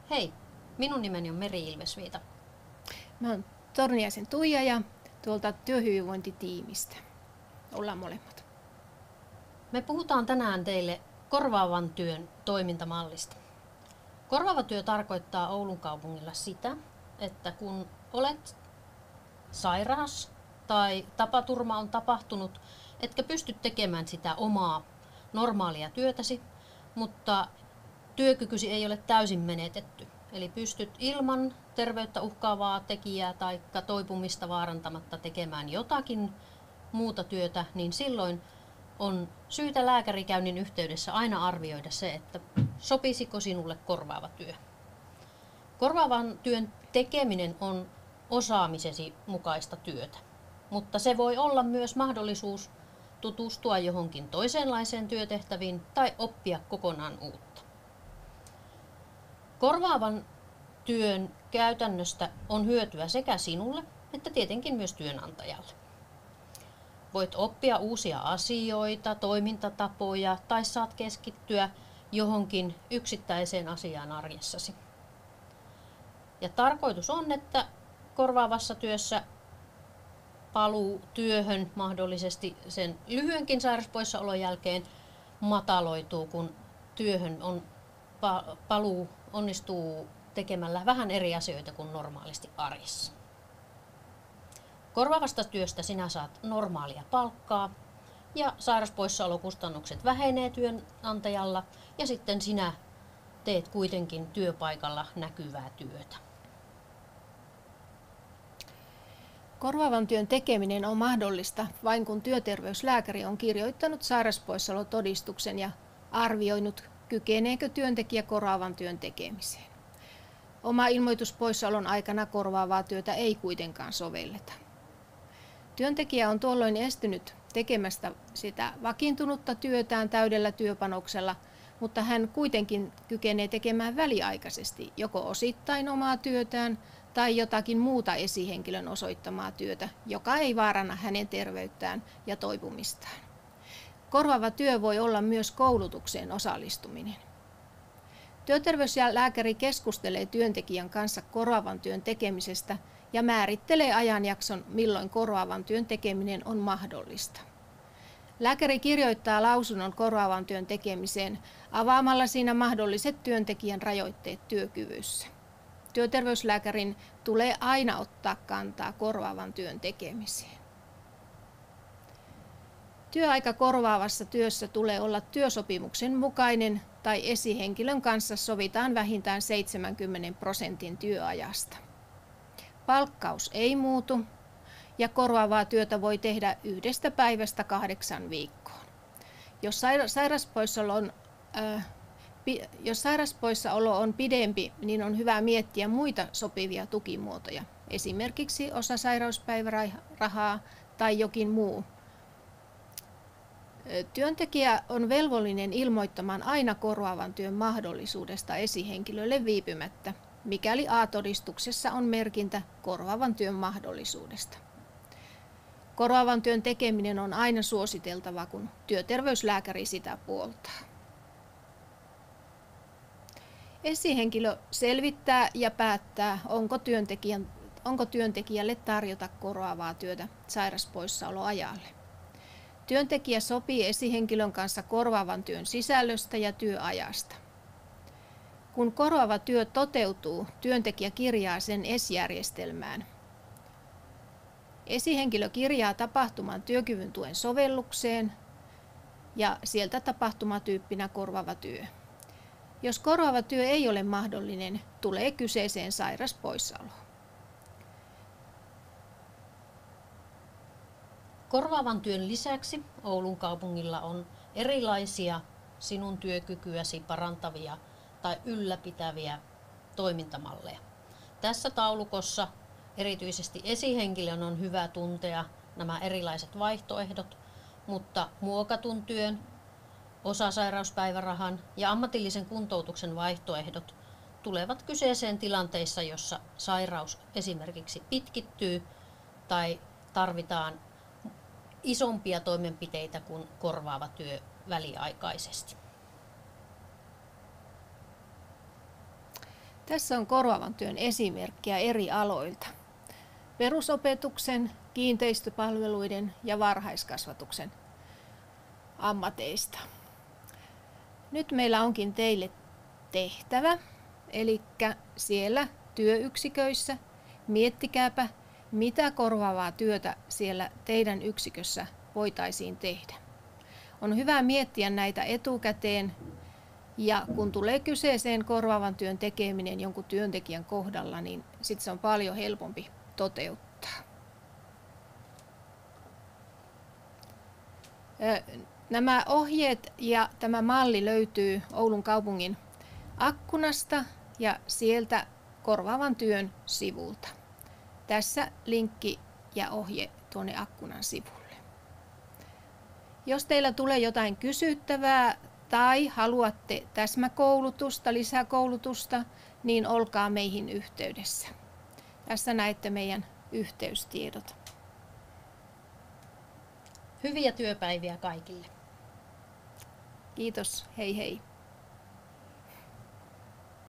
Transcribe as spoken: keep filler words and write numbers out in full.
Hei, minun nimeni on Meri Ilvesviita. Mä oon Torniaisen Tuija ja tuolta työhyvinvointitiimistä. Ollaan molemmat. Me puhutaan tänään teille korvaavan työn toimintamallista. Korvaava työ tarkoittaa Oulun kaupungilla sitä, että kun olet sairaas tai tapaturma on tapahtunut, etkä pysty tekemään sitä omaa normaalia työtäsi, mutta työkykysi ei ole täysin menetetty. Eli pystyt ilman terveyttä uhkaavaa tekijää tai toipumista vaarantamatta tekemään jotakin muuta työtä, niin silloin on syytä lääkärikäynnin yhteydessä aina arvioida se, että sopisiko sinulle korvaava työ. Korvaavan työn tekeminen on osaamisesi mukaista työtä, mutta se voi olla myös mahdollisuus tutustua johonkin toisenlaiseen työtehtäviin tai oppia kokonaan uutta. Korvaavan työn käytännöstä on hyötyä sekä sinulle että tietenkin myös työnantajalle. Voit oppia uusia asioita, toimintatapoja tai saat keskittyä johonkin yksittäiseen asiaan arjessasi. Ja tarkoitus on, että korvaavassa työssä paluu työhön mahdollisesti sen lyhyenkin sairauspoissaolon jälkeen mataloituu, kun työhön on paluu onnistuu tekemällä vähän eri asioita kuin normaalisti arjessa. Korvaavasta työstä sinä saat normaalia palkkaa ja sairauspoissaolokustannukset vähenee työnantajalla ja sitten sinä teet kuitenkin työpaikalla näkyvää työtä. Korvaavan työn tekeminen on mahdollista vain kun työterveyslääkäri on kirjoittanut sairauspoissaolotodistuksen ja arvioinut, kykeneekö työntekijä korvaavan työn tekemiseen. Oma ilmoitus poissaolon aikana korvaavaa työtä ei kuitenkaan sovelleta. Työntekijä on tuolloin estynyt tekemästä sitä vakiintunutta työtään täydellä työpanoksella, mutta hän kuitenkin kykenee tekemään väliaikaisesti joko osittain omaa työtään tai jotakin muuta esihenkilön osoittamaa työtä, joka ei vaaranna hänen terveyttään ja toipumistaan. Korvaava työ voi olla myös koulutukseen osallistuminen. Työterveyslääkäri keskustelee työntekijän kanssa korvaavan työn tekemisestä ja määrittelee ajanjakson, milloin korvaavan työn tekeminen on mahdollista. Lääkäri kirjoittaa lausunnon korvaavan työn tekemiseen avaamalla siinä mahdolliset työntekijän rajoitteet työkyvyssä. Työterveyslääkärin tulee aina ottaa kantaa korvaavan työn tekemiseen. Työaika korvaavassa työssä tulee olla työsopimuksen mukainen tai esihenkilön kanssa sovitaan vähintään seitsemänkymmentä prosentin työajasta. Palkkaus ei muutu ja korvaavaa työtä voi tehdä yhdestä päivästä kahdeksan viikkoon. Jos, sairauspoissaolo on, äh, pi, jos sairauspoissaolo on pidempi, niin on hyvä miettiä muita sopivia tukimuotoja, esimerkiksi osasairauspäivärahaa tai jokin muu. Työntekijä on velvollinen ilmoittamaan aina korvaavan työn mahdollisuudesta esihenkilölle viipymättä, mikäli A-todistuksessa on merkintä korvaavan työn mahdollisuudesta. Korvaavan työn tekeminen on aina suositeltava, kun työterveyslääkäri sitä puoltaa. Esihenkilö selvittää ja päättää, onko, työntekijän, onko työntekijälle tarjota korvaavaa työtä sairauspoissaoloajalle. Työntekijä sopii esihenkilön kanssa korvaavan työn sisällöstä ja työajasta. Kun korvaava työ toteutuu, työntekijä kirjaa sen E S-järjestelmään. Esihenkilö kirjaa tapahtuman työkyvyn tuen sovellukseen ja sieltä tapahtumatyyppinä korvaava työ. Jos korvaava työ ei ole mahdollinen, tulee kyseeseen sairauspoissaolo. Korvaavan työn lisäksi Oulun kaupungilla on erilaisia sinun työkykyäsi parantavia tai ylläpitäviä toimintamalleja. Tässä taulukossa erityisesti esihenkilön on hyvä tuntea nämä erilaiset vaihtoehdot, mutta muokatun työn, osasairauspäivärahan ja ammatillisen kuntoutuksen vaihtoehdot tulevat kyseeseen tilanteissa, jossa sairaus esimerkiksi pitkittyy tai tarvitaan isompia toimenpiteitä kuin korvaava työ väliaikaisesti. Tässä on korvaavan työn esimerkkejä eri aloilta. Perusopetuksen, kiinteistöpalveluiden ja varhaiskasvatuksen ammateista. Nyt meillä onkin teille tehtävä, eli siellä työyksiköissä miettikääpä, mitä korvaavaa työtä siellä teidän yksikössä voitaisiin tehdä. On hyvä miettiä näitä etukäteen, ja kun tulee kyseeseen korvaavan työn tekeminen jonkun työntekijän kohdalla, niin sit se on paljon helpompi toteuttaa. Nämä ohjeet ja tämä malli löytyy Oulun kaupungin akkunasta ja sieltä korvaavan työn sivulta. Tässä linkki ja ohje tuonne akkunan sivulle. Jos teillä tulee jotain kysyttävää tai haluatte täsmäkoulutusta, lisäkoulutusta, niin olkaa meihin yhteydessä. Tässä näette meidän yhteystiedot. Hyviä työpäiviä kaikille. Kiitos, hei hei.